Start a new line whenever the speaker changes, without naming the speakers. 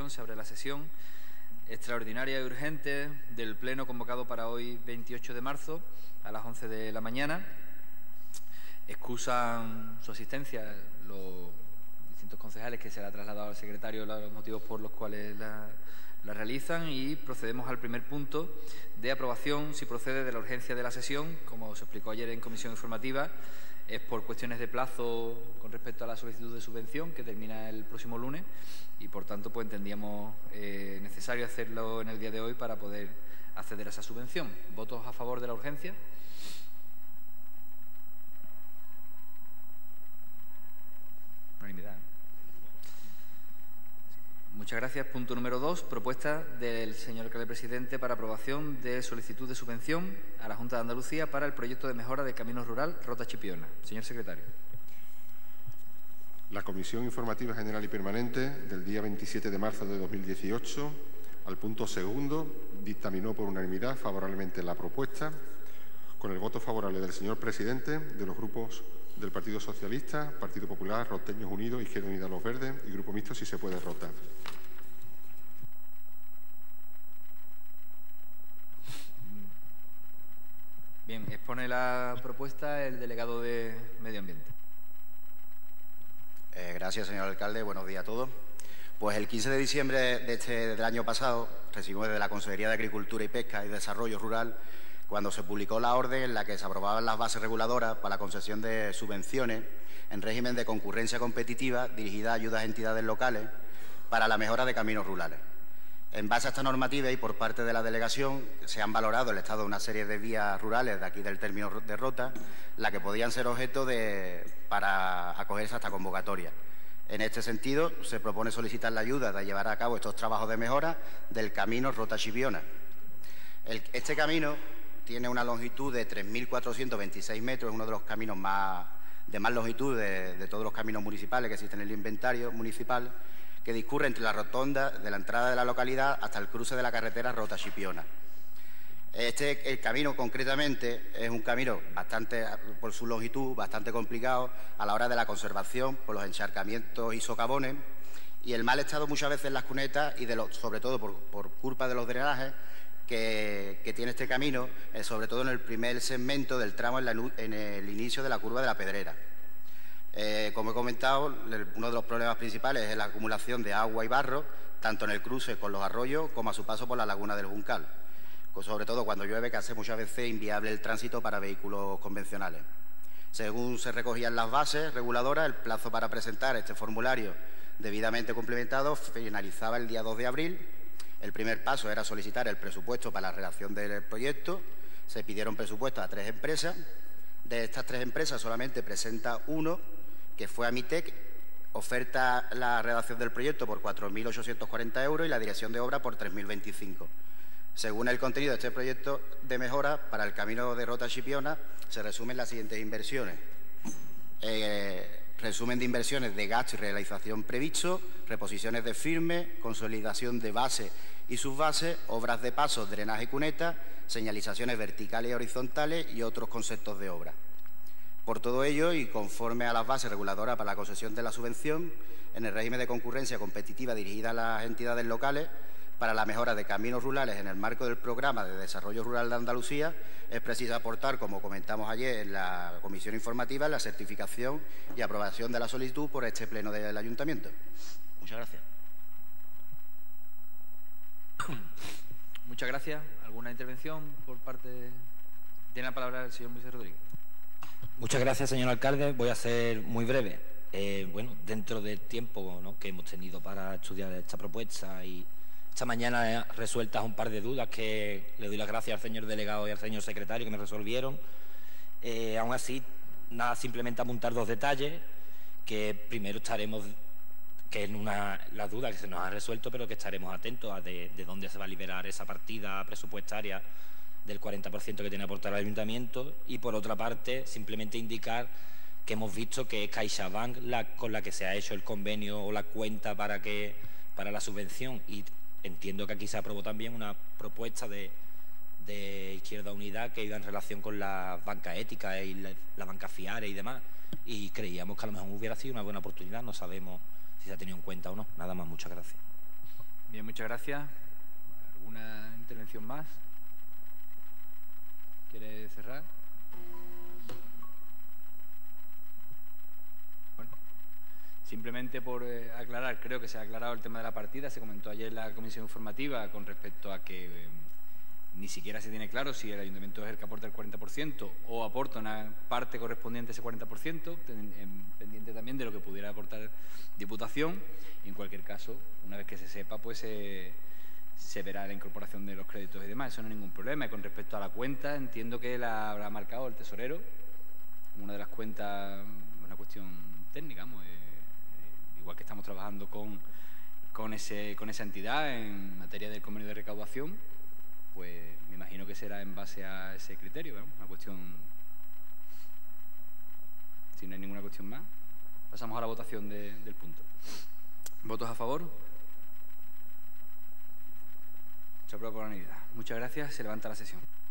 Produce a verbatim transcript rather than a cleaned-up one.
votación. Se abre la sesión extraordinaria y urgente del Pleno convocado para hoy, veintiocho de marzo, a las once de la mañana. Excusan su asistencia los distintos concejales que se le ha trasladado al secretario los motivos por los cuales la, la realizan, y procedemos al primer punto de aprobación, si procede, de la urgencia de la sesión. Como se explicó ayer en comisión informativa, es por cuestiones de plazo con respecto a la solicitud de subvención que termina el próximo lunes y, por tanto, pues entendíamos eh, necesario hacerlo en el día de hoy para poder acceder a esa subvención. ¿Votos a favor de la urgencia? Unanimidad. Muchas gracias. Punto número dos. Propuesta del señor alcalde presidente para aprobación de solicitud de subvención a la Junta de Andalucía para el proyecto de mejora de camino rural Rota Chipiona. Señor secretario.
La Comisión Informativa General y Permanente del día veintisiete de marzo de dos mil dieciocho, al punto segundo, dictaminó por unanimidad favorablemente la propuesta, con el voto favorable del señor presidente, de los grupos del Partido Socialista, Partido Popular, Roteños Unidos, Izquierda Unida Los Verdes y Grupo Mixto, si se puede, Rota.
Bien, expone la propuesta el delegado de Medio Ambiente.
Eh, gracias, señor alcalde. Buenos días a todos. Pues el quince de diciembre de este, del año pasado recibimos desde la Consejería de Agricultura y Pesca y Desarrollo Rural cuando se publicó la orden en la que se aprobaban las bases reguladoras para la concesión de subvenciones en régimen de concurrencia competitiva dirigida a ayudas a entidades locales para la mejora de caminos rurales. En base a esta normativa y por parte de la delegación se han valorado el estado de una serie de vías rurales de aquí del término de Rota, las que podían ser objeto de, para acogerse a esta convocatoria. En este sentido, se propone solicitar la ayuda de llevar a cabo estos trabajos de mejora del camino Rota Chipiona. El, este camino tiene una longitud de tres mil cuatrocientos veintiséis metros, es uno de los caminos más, de más longitud de, de todos los caminos municipales que existen en el inventario municipal, que discurre entre la rotonda de la entrada de la localidad hasta el cruce de la carretera Rota Chipiona. Este el camino, concretamente, es un camino bastante, por su longitud, bastante complicado a la hora de la conservación por los encharcamientos y socavones y el mal estado muchas veces en las cunetas y, de lo, sobre todo, por, por culpa de los drenajes que, que tiene este camino, eh, sobre todo en el primer segmento del tramo en, la, en el inicio de la curva de la Pedrera. Eh, como he comentado, uno de los problemas principales es la acumulación de agua y barro, tanto en el cruce con los arroyos como a su paso por la laguna del Juncal, sobre todo cuando llueve, que hace muchas veces inviable el tránsito para vehículos convencionales. Según se recogían las bases reguladoras, el plazo para presentar este formulario debidamente complementado finalizaba el día dos de abril. El primer paso era solicitar el presupuesto para la redacción del proyecto. Se pidieron presupuestos a tres empresas. De estas tres empresas solamente presenta uno, que fue Amitec, oferta la redacción del proyecto por cuatro mil ochocientos cuarenta euros y la dirección de obra por tres mil veinticinco. Según el contenido de este proyecto de mejora para el camino de Rota Chipiona, se resumen las siguientes inversiones. Eh, resumen de inversiones de gasto y realización previsto, reposiciones de firme, consolidación de base y subbase, obras de paso, drenaje y cuneta, señalizaciones verticales y horizontales y otros conceptos de obra. Por todo ello, y conforme a las bases reguladoras para la concesión de la subvención, en el régimen de concurrencia competitiva dirigida a las entidades locales para la mejora de caminos rurales en el marco del Programa de Desarrollo Rural de Andalucía, es preciso aportar, como comentamos ayer en la comisión informativa, la certificación y aprobación de la solicitud por este pleno del Ayuntamiento. Muchas gracias.
Muchas gracias. ¿Alguna intervención por parte de... Tiene la palabra el señor Moisés Rodríguez.
Muchas gracias, señor alcalde. Voy a ser muy breve. Eh, bueno, dentro del tiempo, ¿no?, que hemos tenido para estudiar esta propuesta y esta mañana he resueltas un par de dudas que le doy las gracias al señor delegado y al señor secretario que me resolvieron. Eh, aún así, nada, simplemente apuntar dos detalles que primero estaremos, que es una, la duda que se nos ha resuelto, pero que estaremos atentos a de, de dónde se va a liberar esa partida presupuestaria del cuarenta por ciento que tiene que aportar el Ayuntamiento, y por otra parte simplemente indicar que hemos visto que es CaixaBank la, con la que se ha hecho el convenio o la cuenta para, que, para la subvención, y entiendo que aquí se aprobó también una propuesta de, de Izquierda Unida que iba en relación con la banca ética y la, la banca Fiare y demás, y creíamos que a lo mejor hubiera sido una buena oportunidad. No sabemos si se ha tenido en cuenta o no. Nada más, muchas gracias.
Bien, muchas gracias. ¿Alguna intervención más? ¿Quiere cerrar? Bueno, simplemente por eh, aclarar, creo que se ha aclarado el tema de la partida. Se comentó ayer en la comisión informativa con respecto a que eh, ni siquiera se tiene claro si el ayuntamiento es el que aporta el cuarenta por ciento o aporta una parte correspondiente a ese cuarenta por ciento, pendiente también de lo que pudiera aportar Diputación. Y en cualquier caso, una vez que se sepa, pues eh, se verá la incorporación de los créditos y demás. Eso no es ningún problema. Y con respecto a la cuenta, entiendo que la habrá marcado el tesorero como una de las cuentas, una cuestión técnica, digamos, eh, igual que estamos trabajando con, con, ese, con esa entidad en materia del convenio de recaudación, pues me imagino que será en base a ese criterio, ¿no? Una cuestión. Si no hay ninguna cuestión más, pasamos a la votación de, del punto. ¿Votos a favor? Se aprueba por unanimidad. Muchas gracias. Se levanta la sesión.